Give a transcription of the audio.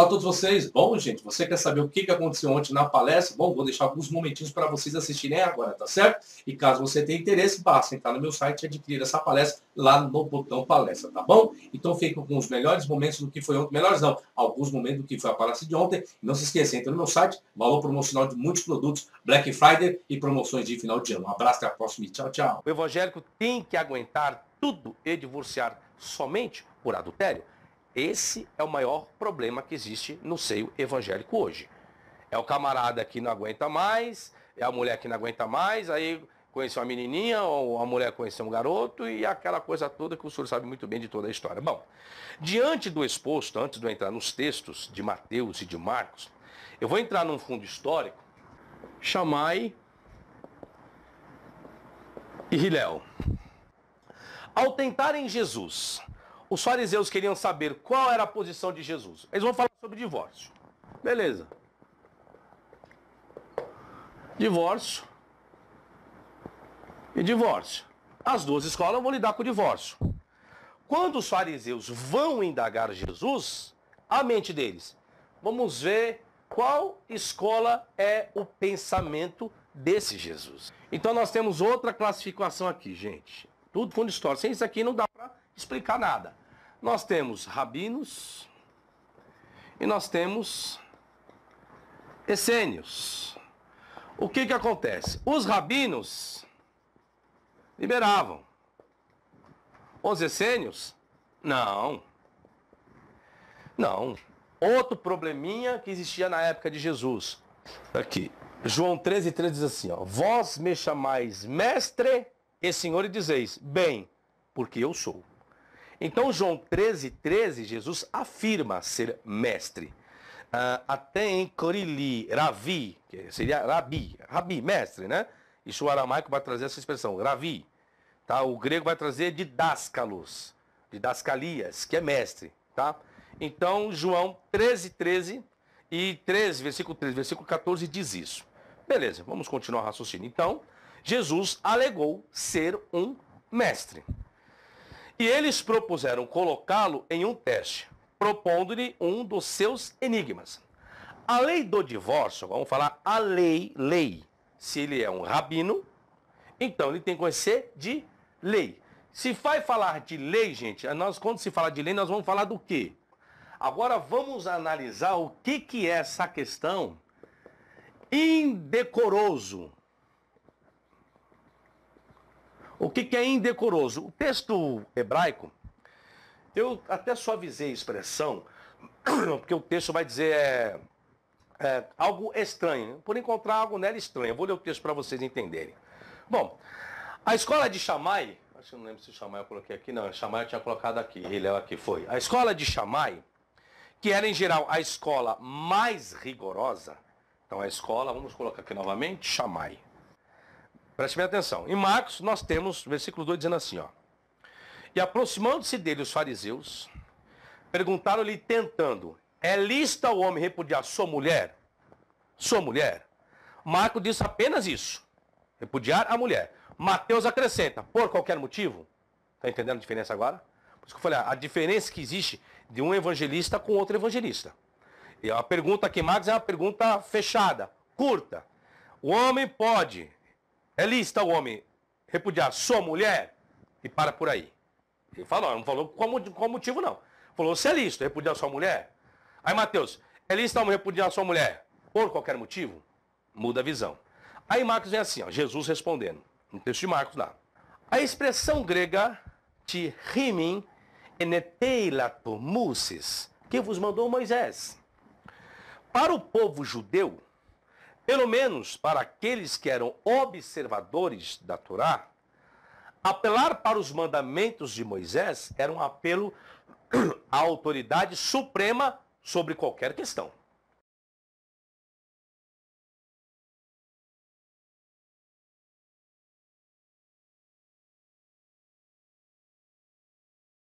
Olá a todos vocês. Bom, gente, você quer saber o que aconteceu ontem na palestra? Bom, vou deixar alguns momentinhos para vocês assistirem agora, tá certo? E caso você tenha interesse, basta entrar no meu site e adquirir essa palestra lá no botão palestra, tá bom? Então fica com os melhores momentos do que foi ontem. Melhores não, alguns momentos do que foi a palestra de ontem. Não se esqueça, entra no meu site, valor promocional de muitos produtos, Black Friday e promoções de final de ano. Um abraço, até a próxima e tchau, tchau. O evangélico tem que aguentar tudo e divorciar somente por adultério? Esse é o maior problema que existe no seio evangélico hoje. É o camarada que não aguenta mais, é a mulher que não aguenta mais, aí conheceu uma menininha, ou a mulher conheceu um garoto, e aquela coisa toda que o senhor sabe muito bem de toda a história. Bom, diante do exposto, antes de eu entrar nos textos de Mateus e de Marcos, eu vou entrar num fundo histórico, Shammai e Hillel. Ao tentarem Jesus, os fariseus queriam saber qual era a posição de Jesus. Eles vão falar sobre divórcio. Beleza. Divórcio e divórcio. As duas escolas vão lidar com o divórcio. Quando os fariseus vão indagar Jesus, a mente deles, vamos ver qual escola é o pensamento desse Jesus. Então nós temos outra classificação aqui, gente. Tudo fundo histórico. Sem isso aqui não dá para explicar nada. Nós temos rabinos e nós temos essênios. O que acontece? Os rabinos liberavam. Os essênios, não. Não. Outro probleminha que existia na época de Jesus. Aqui. João 13:13 diz assim, ó. Vós me chamais mestre e senhor e dizeis, bem, porque eu sou. Então, João 13:13, Jesus afirma ser mestre. Até em Corili, Ravi, que seria Rabi, mestre, né? Isso o aramaico vai trazer essa expressão, Ravi. Tá? O grego vai trazer didáscalos, didascalias, que é mestre. Tá? Então, João 13:13 e 13, versículo 13, versículo 14 diz isso. Beleza, vamos continuar o raciocínio. Então, Jesus alegou ser um mestre. E eles propuseram colocá-lo em um teste, propondo-lhe um dos seus enigmas. A lei do divórcio, vamos falar a lei. Se ele é um rabino, então ele tem que conhecer de lei. Se vai falar de lei, gente, quando se fala de lei, nós vamos falar do quê? Agora vamos analisar o que é essa questão indecoroso. O que é indecoroso? O texto hebraico, eu até suavizei a expressão, porque o texto vai dizer algo estranho. Por encontrar algo nela estranho. Eu vou ler o texto para vocês entenderem. Bom, a escola de Shammai, acho que eu não lembro se Shammai eu coloquei aqui, não, Shammai eu tinha colocado aqui, Hillel aqui foi. A escola de Shammai, que era em geral a escola mais rigorosa, então a escola, vamos colocar aqui novamente, Shammai. Preste bem atenção. Em Marcos, nós temos, versículo 2, dizendo assim, ó. E aproximando-se dele os fariseus, perguntaram-lhe tentando, é lícito o homem repudiar sua mulher? Sua mulher? Marcos diz apenas isso, repudiar a mulher. Mateus acrescenta, por qualquer motivo. Está entendendo a diferença agora? Por isso que eu falei, a diferença que existe de um evangelista com outro evangelista. E a pergunta aqui, Marcos, é uma pergunta fechada, curta. O homem pode... É lícito o homem repudiar sua mulher? E para por aí. Ele falou, não falou qual motivo não. Falou, se é lícito repudiar sua mulher? Aí Mateus, é lícito o homem repudiar sua mulher? Por qualquer motivo? Muda a visão. Aí Marcos vem assim, ó, Jesus respondendo, no texto de Marcos lá. A expressão grega ti rimin eneteilato musis, que vos mandou Moisés. Para o povo judeu, pelo menos para aqueles que eram observadores da Torá, apelar para os mandamentos de Moisés era um apelo à autoridade suprema sobre qualquer questão.